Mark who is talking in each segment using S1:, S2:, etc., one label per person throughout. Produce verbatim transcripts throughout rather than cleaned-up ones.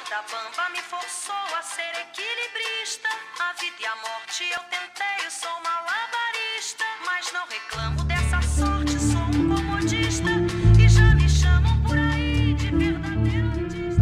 S1: corda bamba me forçou a ser equilibrista. A vida e a morte eu tentei, eu sou malabarista. Mas não reclamo dessa sorte, sou um comodista. E já me chamam por aí de verdadeiro artista.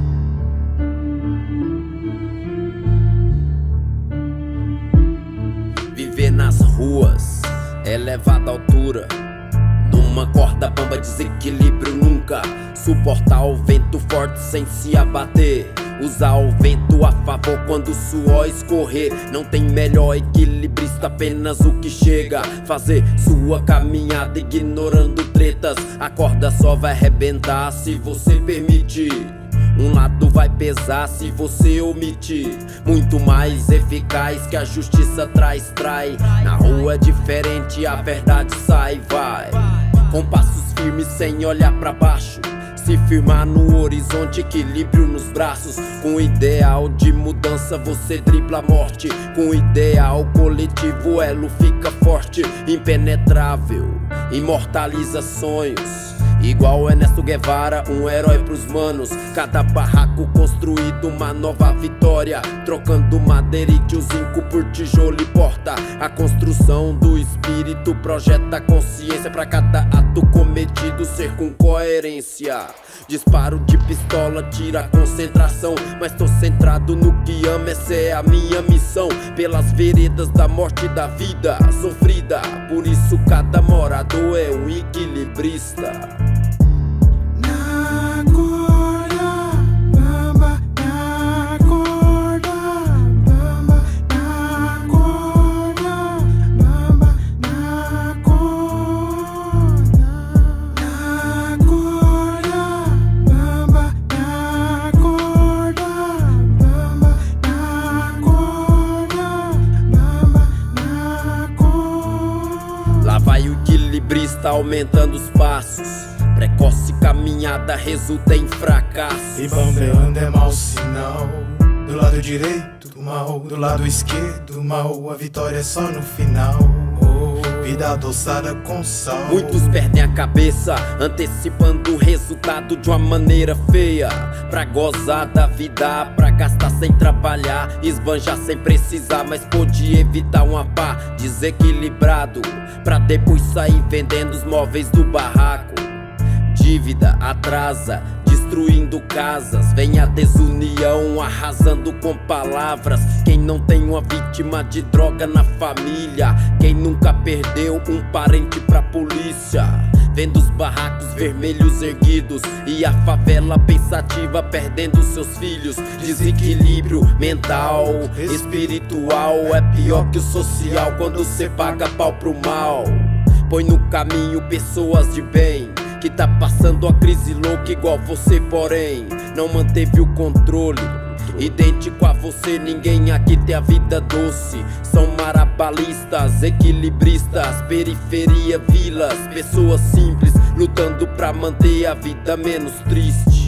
S2: Viver nas ruas, elevada altura, numa corda bamba, desequilíbrio nunca. Suportar o vento forte sem se abater, usar o vento a favor quando o suor escorrer. Não tem melhor equilibrista, apenas o que chega. Fazer sua caminhada ignorando tretas. A corda só vai arrebentar se você permitir. Um lado vai pesar se você omitir. Muito mais eficaz que a justiça traz, trai. Na rua é diferente, a verdade sai, vai. Com passos firmes sem olhar pra baixo, se firmar no horizonte, equilíbrio nos braços. Com o ideal de mudança você dribla a morte. Com o ideal coletivo o elo fica forte. Impenetrável, imortaliza sonhos. Igual Ernesto Guevara, um herói pros manos. Cada barraco construído, uma nova vitória. Trocando madeira e tio zinco por tijolo e porta. A construção do espírito projeta consciência. Pra cada ato cometido ser com coerência. Disparo de pistola tira a concentração, mas tô centrado no que amo, essa é a minha missão. Pelas veredas da morte e da vida sofrida, por isso cada morador é um equilibrista. Lá vai o equilibrista aumentando os passos. Precoce caminhada resulta em fracasso.
S3: E bambeando é mau sinal. Do lado direito do mal, do lado esquerdo do mal. A vitória é só no final. Oh, vida adoçada com sal.
S2: Muitos perdem a cabeça, antecipando o resultado de uma maneira feia. Pra gozar da vida, pra gastar sem trabalhar, esbanjar sem precisar, mas pode evitar uma pá. Desequilibrado, pra depois sair vendendo os móveis do barraco. Dívida atrasa, destruindo casas. Vem a desunião arrasando com palavras. Quem não tem uma vítima de droga na família? Quem nunca perdeu um parente pra polícia? Vendo os barracos vermelhos erguidos e a favela pensativa perdendo seus filhos. Desequilíbrio mental, espiritual é pior que o social quando cê paga pau pro mal. Põe no caminho pessoas de bem que tá passando a crise louca igual você, porém não manteve o controle. Idêntico a você, ninguém aqui tem a vida doce. São marabalistas, equilibristas, periferia, vilas, pessoas simples lutando pra manter a vida menos triste.